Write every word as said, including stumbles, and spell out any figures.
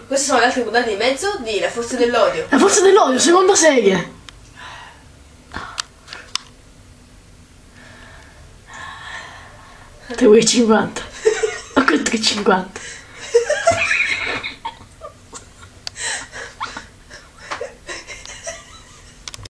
Queste sono le altre puntate di mezzo di La Forza dell'Odio. La Forza dell'Odio, seconda serie. Te vuoi cinquanta? Ma quanto che cinquanta?